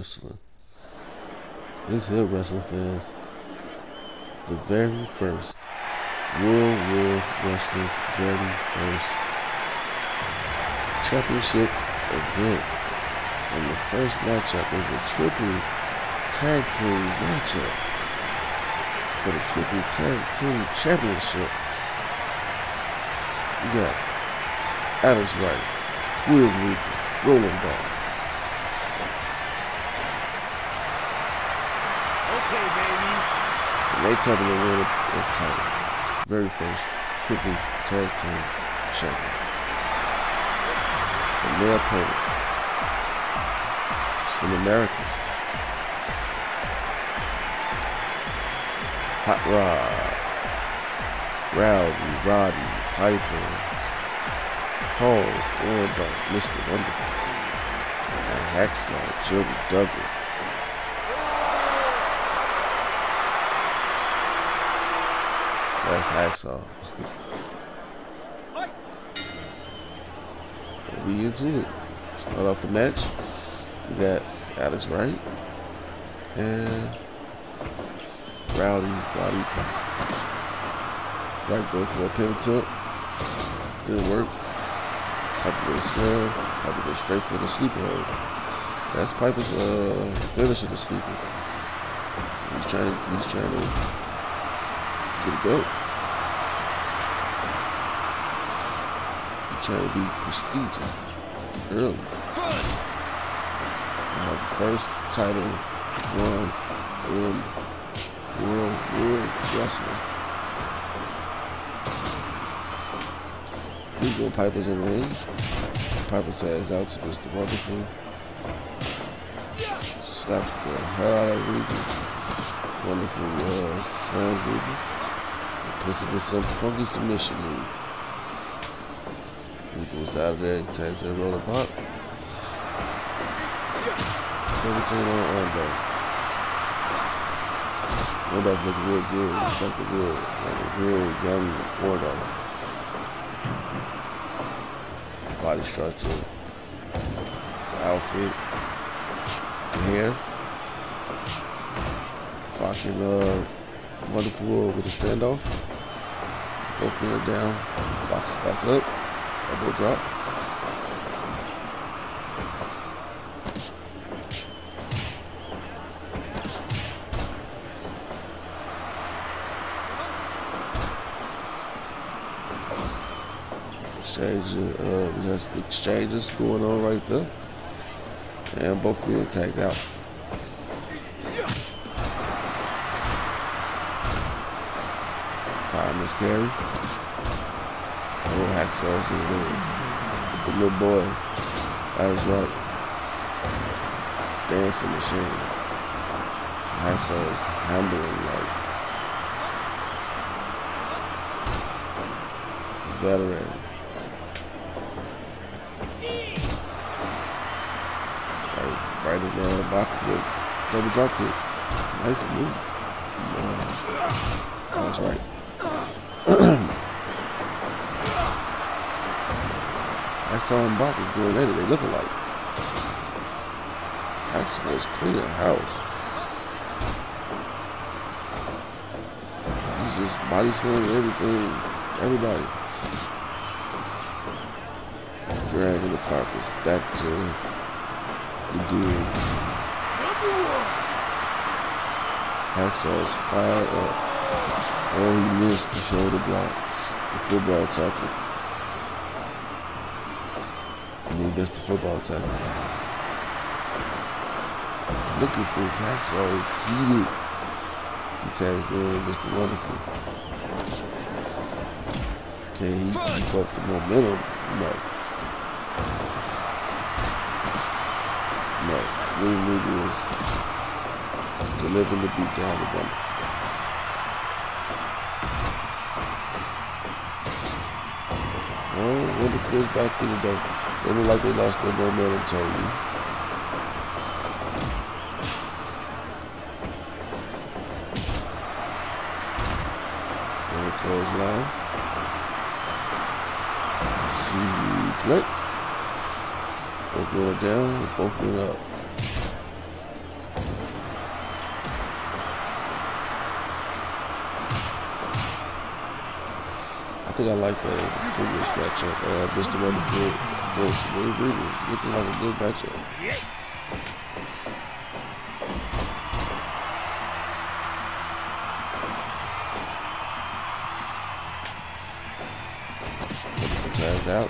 wrestling. It's Hill Wrestling fans. The very first World Wars Wrestling's very first championship event. And the first matchup is a triple tag team matchup for the triple tag team championship. We got Alex Wright, Will Reaper, Roland Ball. Okay, baby. And they come in the win the title. Very first triple tag team champions. And their opponents, some Americans. Hot Rod, Rowdy, Roddy, Piper, Paul, Orndorff, Mr. Wonderful, and Hacksaw, Jim Duggan. That's Hacksaw. And we into it. Start off the match. We got Alex Wright and Roddy Piper. Wright go for a pin attempt. Didn't work. Piper with a slam. Piper goes straight for the sleeper hold. That's Piper's finish of the sleeper. So he's trying to get a belt. He's trying to be prestigious early. The first title won in World Wrestling. Legal Piper's in the ring. Piper tags out to Mr. Wonderful. Slaps the hell out of Regal. Wonderful slams Regal. Puts him with some funky submission move. Regal's out of there. He tags that roller pop. 17 on Orndorff. Orndorff looking real good. Looking good. Like a real young Orndorff. Body structure, the outfit, the hair. Blocking Wonderful with a standoff. Both men are down. Box back up. Elbow drop. We have some exchanges going on right there. And both being tagged out. Fireman's carry. Oh, Hacksaw's in the ring. With the little boy. That's right. Dancing machine. Hacksaw is handling like veteran. Right in there, back with double drop kick. Nice move. That's right. I saw him back was going at it. They look alike. Hacksaw is cleaning house. He's just body slamming everything, everybody. Dragging the carpets back to the deal. Hacksaw is fired up. Oh, he missed the shoulder block. The football tackle. And he missed the football tackle. Look at this. Hacksaw is heated. He tags in Mr. Wonderful. Can he keep up the momentum? No. No, William Regal is delivering the beat down the bump. Oh, Wonderful's back in the door. They look like they lost their momentum totally. And a clothesline. Suplex. Both men are down, both men up. think I like that as a singles matchup. Mr. Wonderful against Wade Readers. Looking like a good matchup. Wonderful ties out.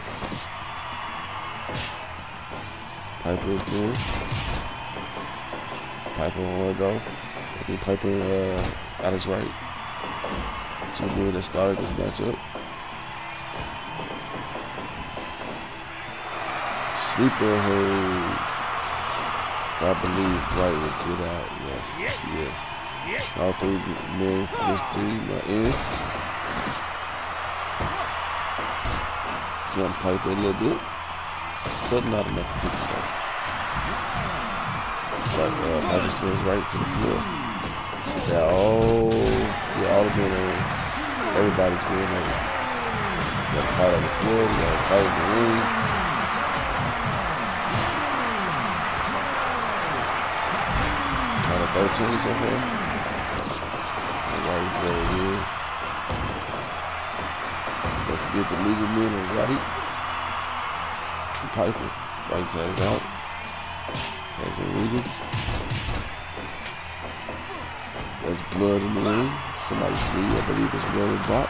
Piper is in. Piper on Randolph. I think Piper Alex Wright. The two men that started this matchup. Sleeper hold. I believe Wright will get out. Yes, yes. All three men for this team are in. Jump Piper a little bit, but not enough to keep him going. Piper sends Wright to the floor. So that all the men are in. Everybody's going in. We got to fight on the floor. We got to fight in the ring. Count of 13 so far. Everybody's going in. Don't forget the legal men on Wright. And Piper. Wright tags out. Tags in legal. There's blood in the ring. Somebody's bleeding. I believe it's Roman Bot.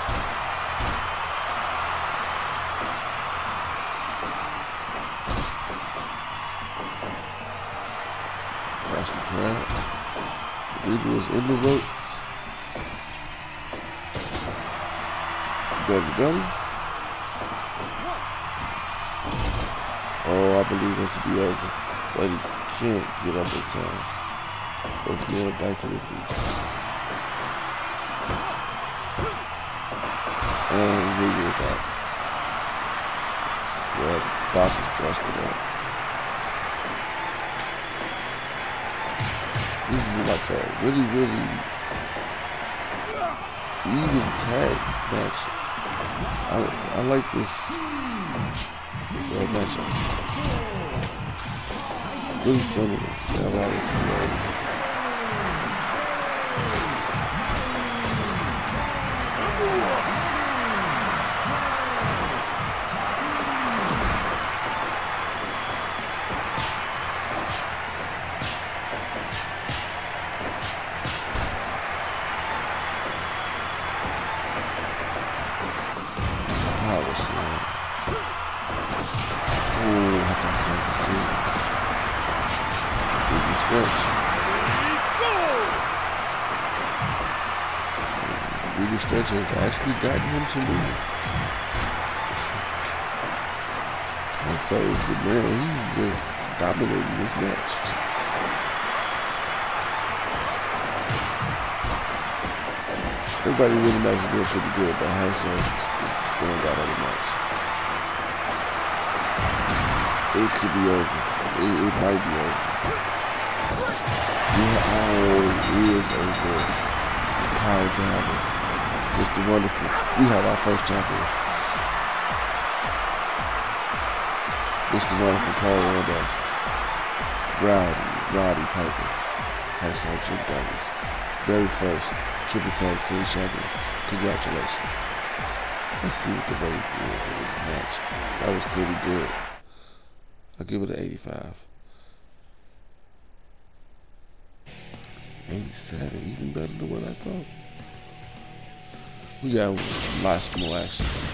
That's the crowd. The leader is in the ropes. Belly belly. Oh, I believe that could be over. But he can't get up in time. Both men back to the feet. And Regal is out. Yeah, Bach is busted up. This is like a really, really even tag match. I like this matchup. Really similar. Yeah, a lot of similarities. Power slam. Oh, I thought that was it. Big stretch. Big stretch has actually gotten him some moves. And so is the man. He's just dominating this match. Everybody in the match is doing pretty good, but Hacksaw is the standout of the match. It could be over. It might be over. Yeah, oh, it is over. The power driver. Mr. Wonderful. We have our first champions. Mr. Wonderful, Paul Randolph. Roddy Piper. Hacksaw Jim Douglas. Very first Triple Tag Team Champions. Congratulations. Let's see what the rating is in this match. That was pretty good. I'll give it an 85. 87, even better than what I thought. We got lots more action.